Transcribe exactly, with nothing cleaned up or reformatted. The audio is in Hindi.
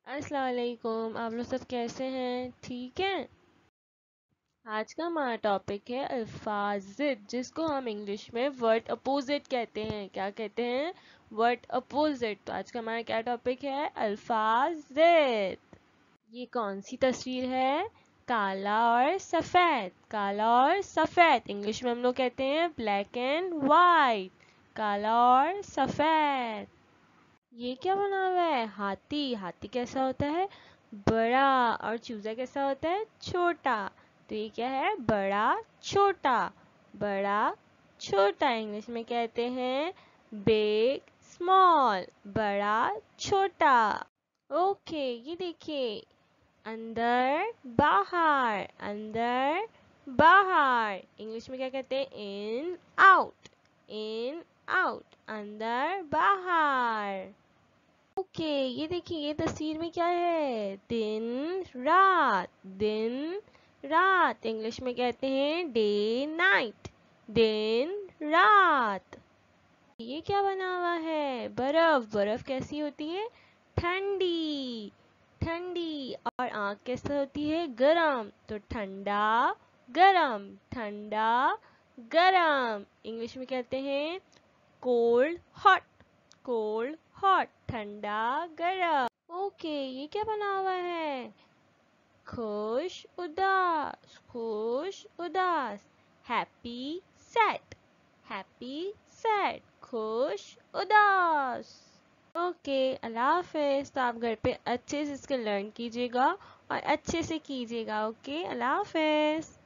अस्सलाम वालेकुम। आप लोग सब कैसे हैं? ठीक हैं? आज का हमारा टॉपिक है अल्फाजित, जिसको हम इंग्लिश में वर्ड अपोजिट कहते हैं। क्या कहते हैं? Word opposite. तो आज का हमारा क्या टॉपिक है? अल्फाजित। ये कौन सी तस्वीर है? काला और सफ़ेद। काला और सफ़ेद इंग्लिश में हम लोग कहते हैं ब्लैक एंड वाइट। काला और सफ़ेद। ये क्या बना हुआ है? हाथी। हाथी कैसा होता है? बड़ा। और चूजा कैसा होता है? छोटा। तो ये क्या है? बड़ा छोटा। बड़ा छोटा इंग्लिश में कहते हैं बिग स्मॉल। बड़ा छोटा। ओके, ये देखिए, अंदर बाहर। अंदर बाहर इंग्लिश में क्या कहते हैं? In out. In out. अंदर बाहर। ओके, ये देखिए, ये तस्वीर में क्या है? दिन रात। दिन रात इंग्लिश में कहते हैं डे नाइट। दिन रात। ये क्या बना हुआ है? बर्फ। बर्फ कैसी होती है? ठंडी। ठंडी। और आँख कैसे होती है? गरम। तो ठंडा गरम। ठंडा गरम इंग्लिश में कहते हैं कोल्ड हॉट। Cold hot. ठंडा गरम। ओके, ये क्या बना हुआ है? खुश उदास। खुश उदास। Happy sad. Happy sad. खुश उदास। ओके, अल्लाह हाफिज। तो आप घर पे अच्छे से इसको लर्न कीजिएगा और अच्छे से कीजिएगा। ओके, अल्लाह हाफिज।